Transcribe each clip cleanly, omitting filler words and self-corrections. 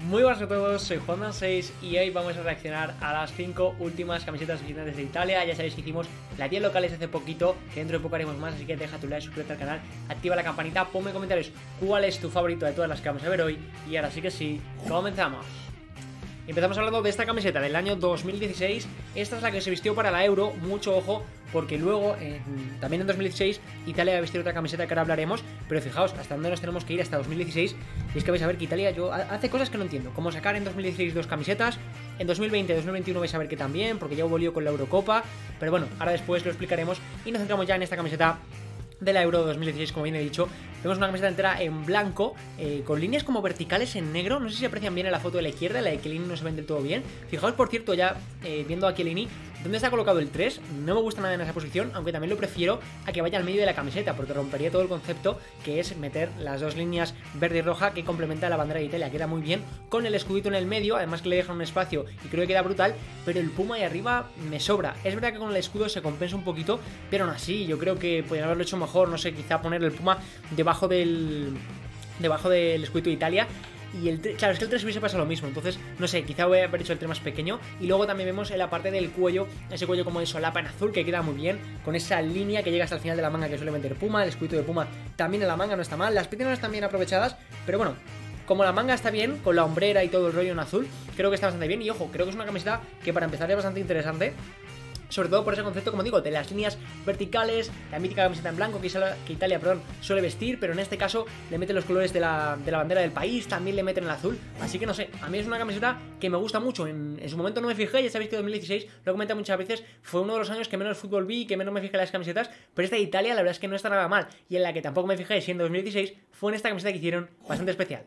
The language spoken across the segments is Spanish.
Muy buenas a todos, soy Juan6 y hoy vamos a reaccionar a las 5 últimas camisetas visitantes de Italia. Ya sabéis que hicimos las 10 locales hace poquito, que dentro de poco haremos más, así que deja tu like, suscríbete al canal, activa la campanita, ponme en comentarios cuál es tu favorito de todas las que vamos a ver hoy. Y ahora sí que sí, comenzamos. Empezamos hablando de esta camiseta del año 2016. Esta es la que se vistió para la Euro, mucho ojo, porque luego, también en 2016, Italia va a vestir otra camiseta que ahora hablaremos. Pero fijaos, hasta dónde nos tenemos que ir hasta 2016. Y es que vais a ver que Italia hace cosas que no entiendo, como sacar en 2016 dos camisetas, en 2020, 2021 vais a ver que también, porque ya hubo lío con la Eurocopa. Pero bueno, ahora después lo explicaremos y nos centramos ya en esta camiseta de la Euro 2016, como bien he dicho. Vemos una camiseta entera en blanco, con líneas como verticales en negro. No sé si se aprecian bien en la foto de la izquierda, la de Chiellini no se ven del todo bien. Fijaos, por cierto, ya viendo a Chiellini, ¿dónde está colocado el 3? No me gusta nada en esa posición, aunque también lo prefiero a que vaya al medio de la camiseta, porque rompería todo el concepto, que es meter las dos líneas verde y roja que complementa la bandera de Italia. Queda muy bien con el escudito en el medio, además que le dejan un espacio y creo que queda brutal, pero el puma ahí arriba me sobra. Es verdad que con el escudo se compensa un poquito, pero aún así yo creo que podrían haberlo hecho mejor. No sé, quizá poner el puma debajo del escudito de Italia. Y claro, es que el 3 hubiese pasado lo mismo. Entonces, no sé, quizá voy a haber hecho el 3 más pequeño. Y luego también vemos en la parte del cuello, ese cuello como de solapa en azul, que queda muy bien, con esa línea que llega hasta el final de la manga que suele meter Puma. El escudito de Puma también en la manga no está mal. Las piernas no están bien aprovechadas, pero bueno, como la manga está bien, con la hombrera y todo el rollo en azul, creo que está bastante bien. Y ojo, creo que es una camiseta que para empezar es bastante interesante, sobre todo por ese concepto, como digo, de las líneas verticales, la mítica camiseta en blanco que Italia, suele vestir, pero en este caso le meten los colores de la bandera del país, también le meten el azul, así que no sé, a mí es una camiseta que me gusta mucho. En su momento no me fijé, ya sabéis que 2016, lo he comentado muchas veces, fue uno de los años que menos fútbol vi, que menos me fijé en las camisetas, pero esta de Italia la verdad es que no está nada mal, y en la que tampoco me fijé, siendo 2016, fue en esta camiseta que hicieron bastante especial.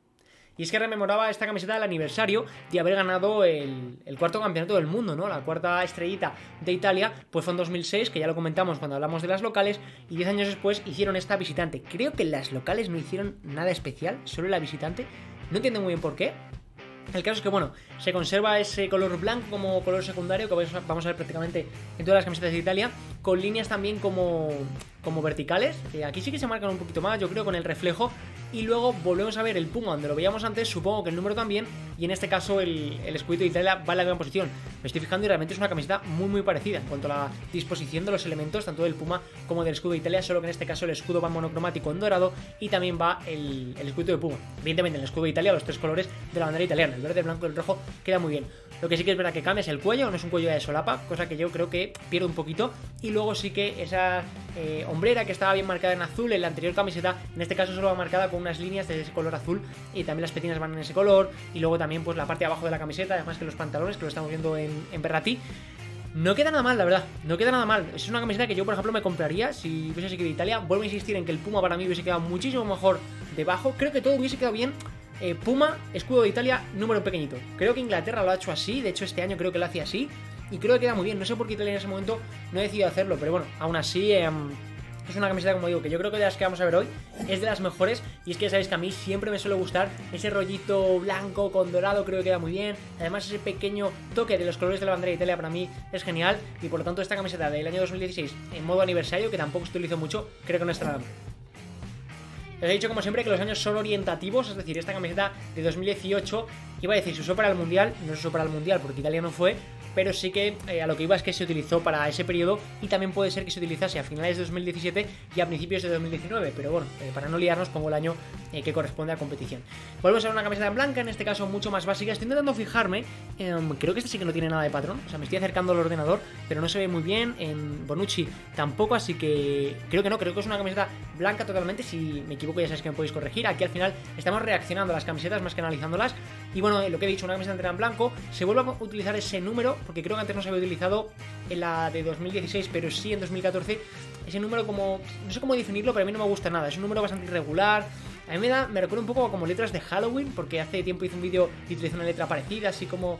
Y es que rememoraba esta camiseta el aniversario de haber ganado el cuarto campeonato del mundo, ¿no? La cuarta estrellita de Italia, pues fue en 2006, que ya lo comentamos cuando hablamos de las locales, y 10 años después hicieron esta visitante. Creo que las locales no hicieron nada especial, solo la visitante. No entiendo muy bien por qué. El caso es que, bueno, se conserva ese color blanco como color secundario que vamos a ver prácticamente en todas las camisetas de Italia, con líneas también como verticales. Aquí sí que se marcan un poquito más, yo creo, con el reflejo. Y luego volvemos a ver el puma donde lo veíamos antes, supongo que el número también. Y en este caso el escudito de Italia va en la misma posición. Me estoy fijando y realmente es una camiseta muy muy parecida en cuanto a la disposición de los elementos, tanto del puma como del escudo de Italia, solo que en este caso el escudo va monocromático en dorado y también va el escudo de puma. Evidentemente en el escudo de Italia los tres colores de la bandera italiana, el verde, el blanco y el rojo, queda muy bien. Lo que sí que es verdad que cambia es el cuello, no es un cuello de solapa, cosa que yo creo que pierde un poquito. Y luego sí que esa hombrera que estaba bien marcada en azul en la anterior camiseta, en este caso solo va marcada con unas líneas de ese color azul, y también las petinas van en ese color. Y luego también pues la parte de abajo de la camiseta, además que los pantalones, que lo estamos viendo en Verratti. No queda nada mal, la verdad, no queda nada mal. Es una camiseta que yo, por ejemplo, me compraría si hubiese seguido Italia. Vuelvo a insistir en que el puma para mí hubiese quedado muchísimo mejor debajo. Creo que todo hubiese quedado bien. Puma, escudo de Italia, número pequeñito. Creo que Inglaterra lo ha hecho así, de hecho este año creo que lo hace así, y creo que queda muy bien. No sé por qué Italia en ese momento no ha decidido hacerlo, pero bueno, aún así es una camiseta, como digo, que yo creo que de las que vamos a ver hoy es de las mejores. Y es que ya sabéis que a mí siempre me suele gustar ese rollito blanco con dorado, creo que queda muy bien. Además ese pequeño toque de los colores de la bandera de Italia para mí es genial. Y por lo tanto esta camiseta del año 2016 en modo aniversario, que tampoco se utilizo mucho, creo que no está nada mal. Les he dicho como siempre que los años son orientativos, es decir, esta camiseta de 2018, iba a decir, se usó para el Mundial, no se usó para el Mundial porque Italia no fue, pero sí que a lo que iba es que se utilizó para ese periodo, y también puede ser que se utilizase a finales de 2017 y a principios de 2019, pero bueno, para no liarnos pongo el año que corresponde a competición. Volvemos a ver una camiseta en blanca, en este caso mucho más básica. Estoy intentando fijarme, creo que esta sí que no tiene nada de patrón, o sea, me estoy acercando al ordenador, pero no se ve muy bien. En Bonucci tampoco, así que creo que no, creo que es una camiseta blanca totalmente. Si me equivoco ya sabéis que me podéis corregir. Aquí al final estamos reaccionando a las camisetas más que analizándolas. Y bueno, lo que he dicho, una camiseta entera en blanco. Se vuelve a utilizar ese número, porque creo que antes no se había utilizado en la de 2016, pero sí en 2014. Ese número, como no sé cómo definirlo, pero a mí no me gusta nada. Es un número bastante irregular. A mí me recuerda un poco como letras de Halloween, porque hace tiempo hice un vídeo y utilicé una letra parecida, así como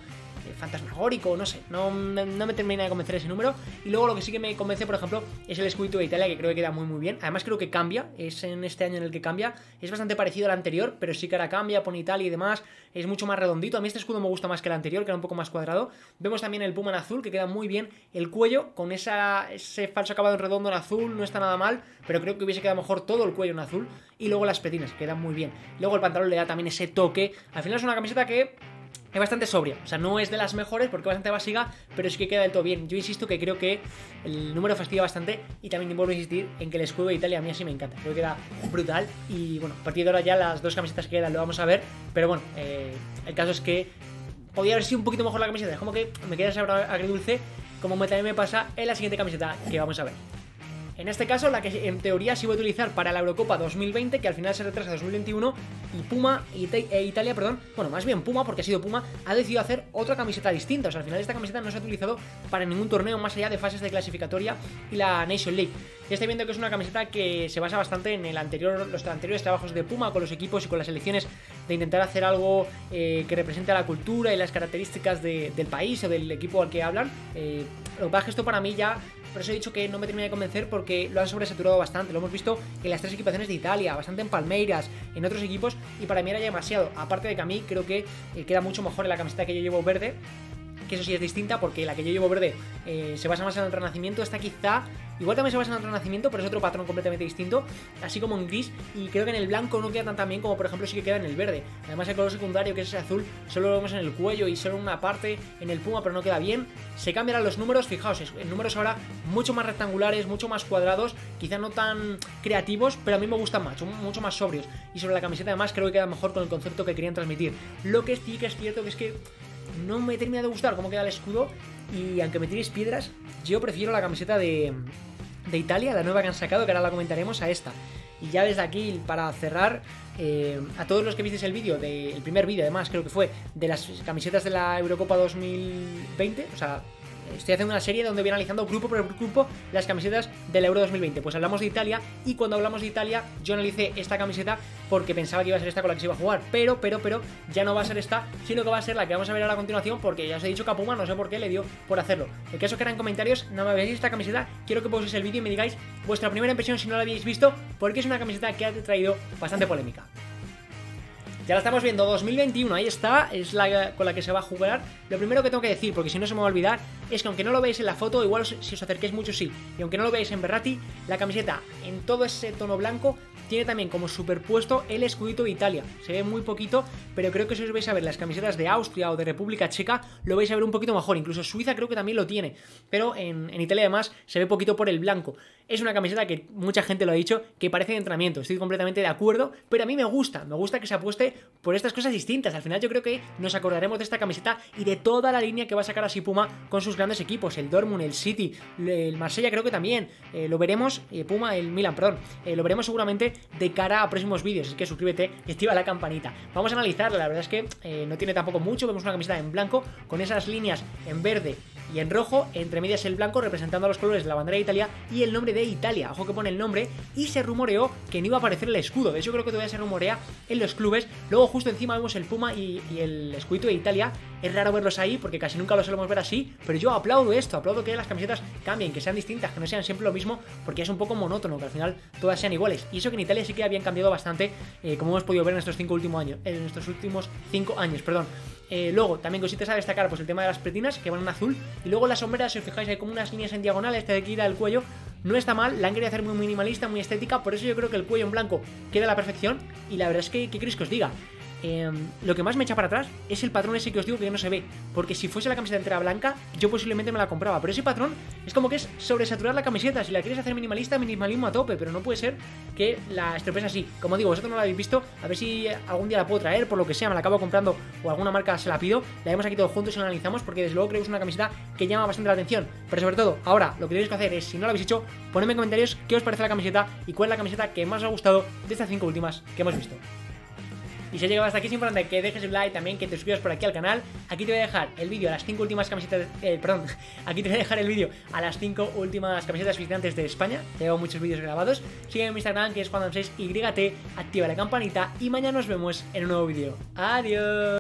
fantasmagórico, no sé, no me termina de convencer ese número. Y luego lo que sí que me convence, por ejemplo, es el escudito de Italia, que creo que queda muy bien. Además creo que cambia, es en este año en el que cambia, es bastante parecido al anterior, pero sí que ahora cambia, pone Italia y demás, es mucho más redondito. A mí este escudo me gusta más que el anterior, que era un poco más cuadrado. Vemos también el puma en azul, que queda muy bien. El cuello, con ese falso acabado en redondo en azul, no está nada mal, pero creo que hubiese quedado mejor todo el cuello en azul. Y luego las petinas, que quedan muy bien. Luego el pantalón le da también ese toque. Al final es una camiseta que es bastante sobria, o sea, no es de las mejores porque es bastante básica, pero sí que queda del todo bien. Yo insisto que creo que el número fastidia bastante y también vuelvo a insistir en que el escudo de Italia a mí así me encanta, creo que queda brutal. Y bueno, a partir de ahora ya las dos camisetas que quedan lo vamos a ver, pero bueno, el caso es que podría haber sido un poquito mejor la camiseta, es como que me queda sabor agridulce, como también me pasa en la siguiente camiseta que vamos a ver. En este caso, la que en teoría se iba a utilizar para la Eurocopa 2020, que al final se retrasa a 2021, y Puma Italia, perdón, bueno, más bien Puma, porque ha sido Puma, ha decidido hacer otra camiseta distinta. O sea, al final esta camiseta no se ha utilizado para ningún torneo más allá de fases de clasificatoria y la Nation League. Ya estoy viendo que es una camiseta que se basa bastante en los anteriores trabajos de Puma con los equipos y con las selecciones, de intentar hacer algo que represente a la cultura y las características del país o del equipo al que hablan. Lo que pasa es que esto para mí ya, por eso he dicho que no me termina de convencer, porque lo han sobresaturado bastante. Lo hemos visto en las tres equipaciones de Italia, bastante en Palmeiras, en otros equipos, y para mí era ya demasiado. Aparte de que a mí creo que queda mucho mejor en la camiseta que yo llevo verde, que eso sí es distinta, porque la que yo llevo verde se basa más en el renacimiento. Esta quizá igual también se basa en el renacimiento, pero es otro patrón completamente distinto, así como en gris, y creo que en el blanco no queda tan bien como por ejemplo sí que queda en el verde. Además el color secundario, que es ese azul, solo lo vemos en el cuello y solo en una parte en el Puma, pero no queda bien. Se cambiarán los números, fijaos, en números ahora mucho más rectangulares, mucho más cuadrados, quizá no tan creativos, pero a mí me gustan más, son mucho más sobrios, y sobre la camiseta además creo que queda mejor con el concepto que querían transmitir. Lo que sí que es cierto que es que no me termina de gustar cómo queda el escudo, y aunque me tiréis piedras, yo prefiero la camiseta de Italia, la nueva que han sacado, que ahora la comentaremos, a esta. Y ya desde aquí, para cerrar, a todos los que visteis el vídeo, el primer vídeo además creo que fue, de las camisetas de la Eurocopa 2020, o sea, estoy haciendo una serie donde voy analizando grupo por grupo las camisetas del Euro 2020. Pues hablamos de Italia, y cuando hablamos de Italia yo analicé esta camiseta porque pensaba que iba a ser esta con la que se iba a jugar, pero ya no va a ser esta, sino que va a ser la que vamos a ver ahora a continuación, porque ya os he dicho que a Puma no sé por qué le dio por hacerlo. El caso que era en comentarios, no me veáis esta camiseta, quiero que pauséis el vídeo y me digáis vuestra primera impresión si no la habéis visto, porque es una camiseta que ha traído bastante polémica. Ya la estamos viendo, 2021, ahí está, es la con la que se va a jugar. Lo primero que tengo que decir, porque si no se me va a olvidar, es que aunque no lo veáis en la foto, igual si os acerquéis mucho sí, y aunque no lo veáis en Verratti, la camiseta en todo ese tono blanco tiene también como superpuesto el escudito de Italia. Se ve muy poquito, pero creo que si os vais a ver las camisetas de Austria o de República Checa, lo vais a ver un poquito mejor. Incluso Suiza creo que también lo tiene, pero en Italia además se ve poquito por el blanco. Es una camiseta que mucha gente lo ha dicho, que parece de entrenamiento, estoy completamente de acuerdo, pero a mí me gusta que se apueste por estas cosas distintas. Al final yo creo que nos acordaremos de esta camiseta y de toda la línea que va a sacar así Puma con sus grandes equipos, el Dortmund, el City, el Marsella creo que también, lo veremos, el Milan, perdón, lo veremos seguramente de cara a próximos vídeos, así que suscríbete y activa la campanita. Vamos a analizarla, la verdad es que no tiene tampoco mucho, vemos una camiseta en blanco con esas líneas en verde y en rojo, entre medias el blanco representando a los colores de la bandera de Italia y el nombre de Italia. Ojo que pone el nombre, y se rumoreó que no iba a aparecer el escudo, de hecho creo que todavía se rumorea en los clubes. Luego justo encima vemos el Puma y el escudito de Italia. Es raro verlos ahí porque casi nunca los solemos ver así, pero yo aplaudo esto, aplaudo que las camisetas cambien, que sean distintas, que no sean siempre lo mismo, porque es un poco monótono que al final todas sean iguales. Y eso que en Italia sí que habían cambiado bastante, como hemos podido ver en estos últimos 5 años, perdón. Luego, también cositas a destacar, pues el tema de las pretinas, que van en azul, y luego las sombreras, si os fijáis, hay como unas líneas en diagonal, esta de aquí da el cuello, no está mal, la han querido hacer muy minimalista, muy estética, por eso yo creo que el cuello en blanco queda a la perfección, y la verdad es que, ¿qué queréis que os diga? Lo que más me echa para atrás es el patrón ese que os digo que no se ve, porque si fuese la camiseta entera blanca yo posiblemente me la compraba, pero ese patrón es como que es sobresaturar la camiseta. Si la quieres hacer minimalista, minimalismo a tope, pero no puede ser que la estropees así. Como digo, vosotros no la habéis visto, a ver si algún día la puedo traer, por lo que sea, me la acabo comprando o alguna marca se la pido, la vemos aquí todos juntos y la analizamos, porque desde luego creo que es una camiseta que llama bastante la atención. Pero sobre todo, ahora lo que tenéis que hacer es, si no la habéis hecho, ponedme en comentarios qué os parece la camiseta y cuál es la camiseta que más os ha gustado de estas 5 últimas que hemos visto. Y si has llegado hasta aquí es importante que dejes el like, también que te suscribas por aquí al canal. Aquí te voy a dejar el vídeo a las 5 últimas camisetas, aquí te voy a dejar el vídeo a las 5 últimas camisetas visitantes de España. Tengo muchos vídeos grabados. Sígueme en mi Instagram, que es Juan6YT, activa la campanita y mañana nos vemos en un nuevo vídeo. Adiós.